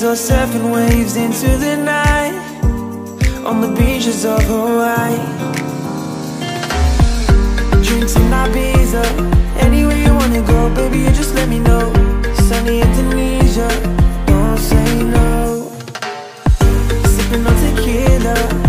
or surfing waves into the night on the beaches of Hawaii. Drinks in Ibiza, anywhere you wanna go, baby, you just let me know. Sunny Indonesia, don't say no. Sipping on tequila,